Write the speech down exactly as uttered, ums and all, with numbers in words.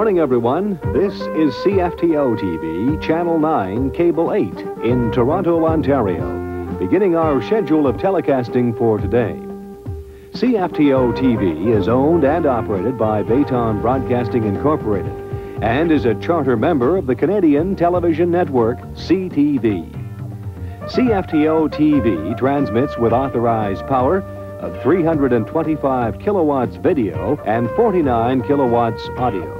morning, everyone. This is C F T O T V, Channel nine, Cable eight in Toronto, Ontario, beginning our schedule of telecasting for today. C F T O T V is owned and operated by Bayton Broadcasting Incorporated and is a charter member of the Canadian television network C T V. C F T O T V transmits with authorized power of three hundred twenty-five kilowatts video and forty-nine kilowatts audio.